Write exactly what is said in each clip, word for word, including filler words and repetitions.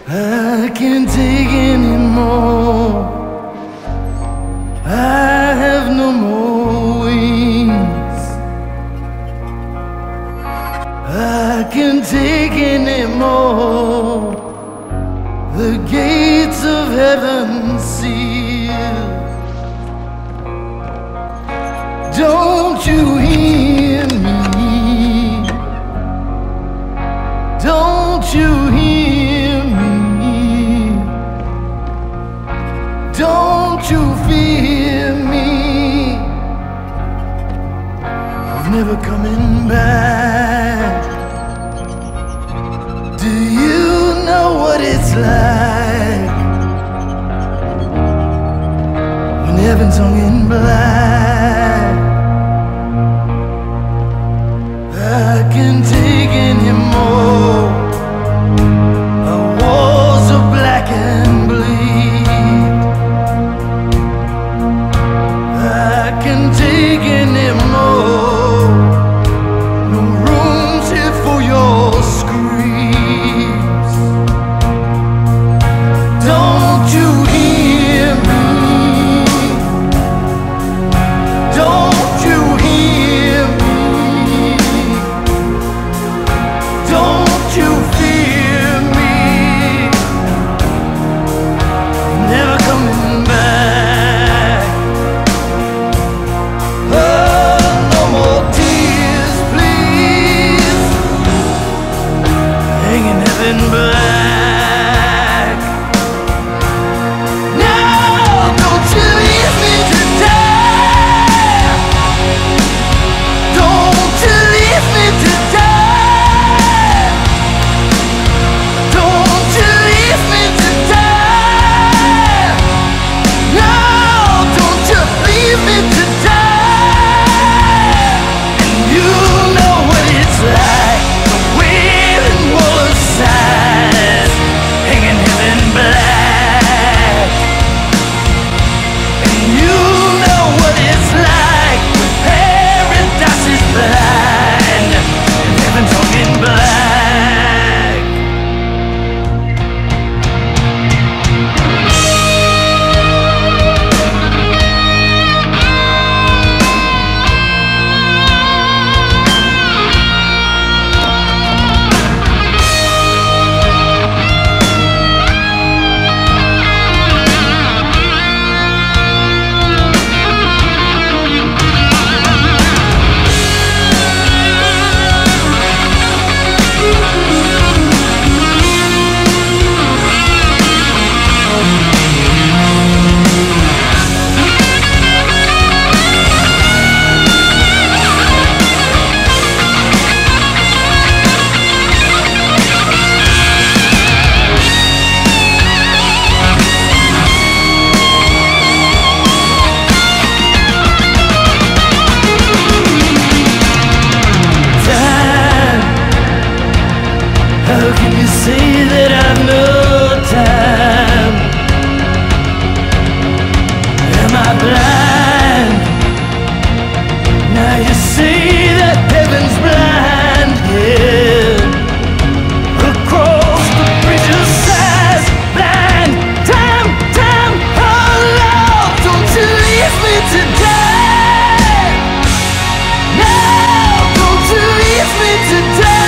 I can't take anymore. I have no more wings. I can't take anymore. The gates of heaven sealed. Don't you hear me? Don't you hear me? Don't you fear me? I'm never coming back. Do you know what it's like when heaven's hung in black? I can't take anymore. Our walls are black and bleed. I can't take anymore. No room's here for your screams. Don't you hear me? Don't you hear me? Don't you fear me? I'm never coming back. Oh, no more tears, please. Hanging heaven black. No, don't you leave me to die. Don't you leave me to die. Don't you leave me to die. No, don't you leave me to die. And you know what it's like, the wailing wall of sighs, hanging heaven black. And you know what it's like when paradise is blind and heaven's hung in black. How can you say that I've no time? Am I blind? Now you say that heaven's blind, yeah. Across the bridge of sighs, blind, time, time, oh Lord, don't you leave me to die. No, don't you leave me to die.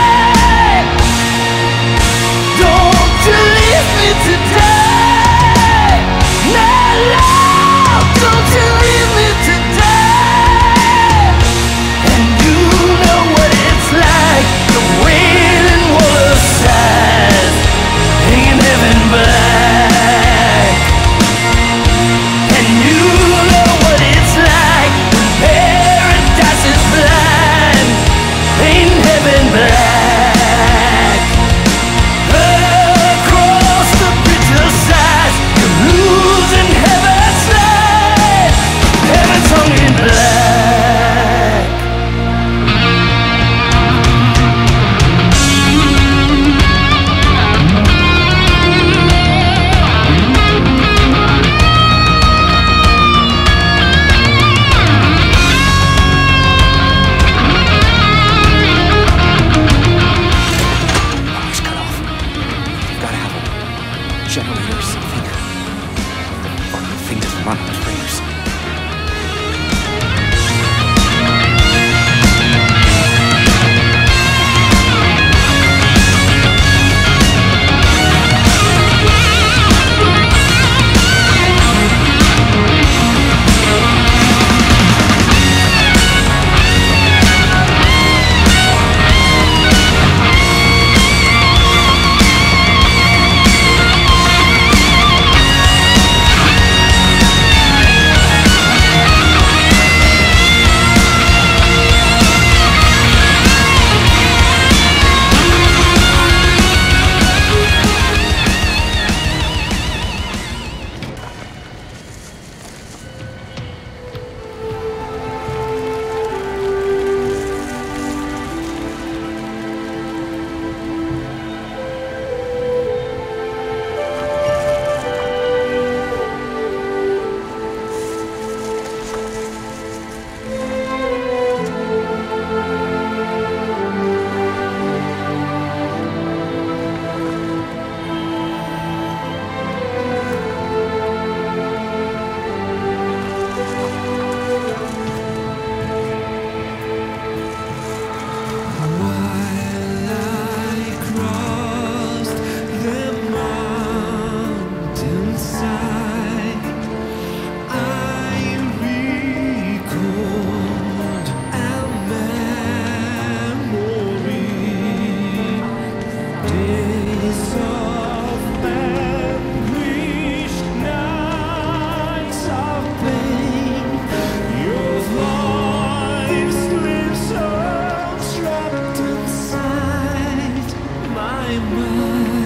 Don't you leave me to die. No, no, don't you leave me to die. And you know what it's like, the wailing wall of sighs, hanging heaven black. And you know what it's like when paradise is blind, ain't heaven black. Across the bridge generator or something. The fucking thing doesn't run on the frames. My mind